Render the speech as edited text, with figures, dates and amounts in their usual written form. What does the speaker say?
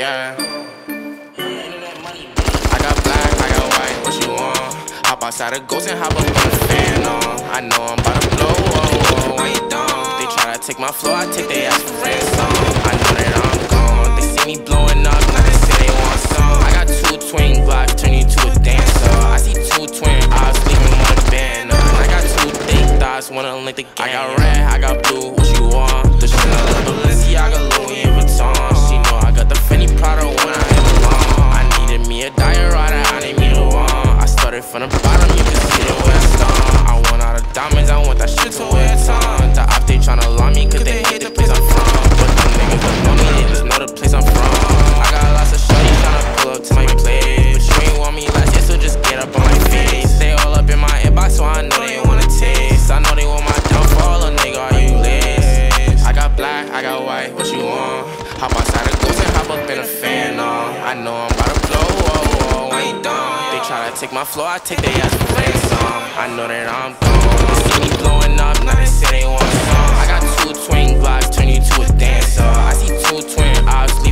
Yeah. I got black, I got white, what you want? Hop outside a ghost and hop up on the fan on. I know I'm about to blow, whoa, why you dumb? They try to take my flow, I take their ass for ransom. I know that I'm gone, they see me blowing up, now they say they want some. I got 2 twin blocks, turn you to a dancer. I see 2 twin eyes, leaving one a banner. I got 2 thick thighs, wanna link the game. I got red, I got blue, what you want? The Chanel, Balenciaga, Louis Vuitton. She know I got the Fendi Prada when I hit along. I needed me a diorama, I need me the one. I started from the bottom, you can see the way I start. I want all the diamonds, I want that shit to wear a ton. The op, they tryna lie me, cause they hate the place I'm from. But them niggas don't know me, they just know the place I'm from. I got lots of shorties tryna pull up to my place, but you ain't want me last year, so just get up on my face. They all up in my inbox, so I know they wanna taste. I know they want my downfall, a nigga, are you lit? I got black, I got white, what you want? Hop outside a ghost and hop up in a fan on. I know I'm about to blow, whoa, why you dumb? They try to take my flow, I take their ass for ransom. I know that I'm gone, they see me blowing up, now they say they want some. I got 2 twin blocks, turn you to a dancer. I see 2 twin eyes,